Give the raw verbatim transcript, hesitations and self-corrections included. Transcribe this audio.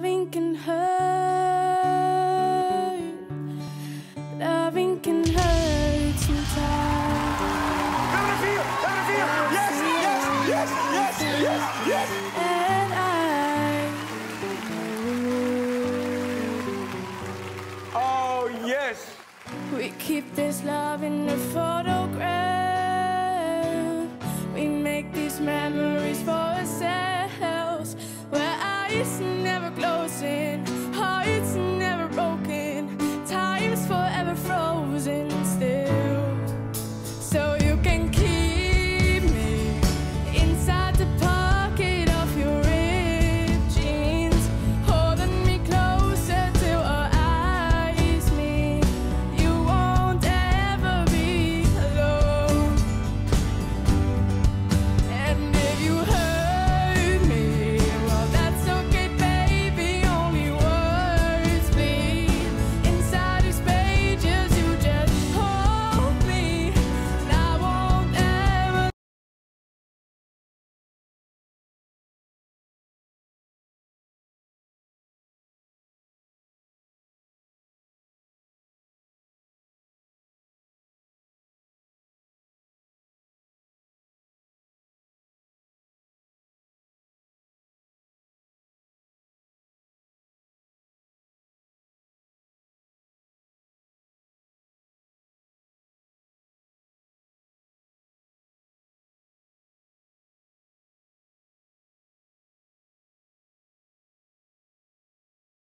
Loving can hurt. Loving can hurt sometimes. Nummer vier, nummer vier. Yes, yes, yes, yes, yes, yes. And I. Oh, yes. We keep this love in a photograph. We make these memories for ourselves. Where I used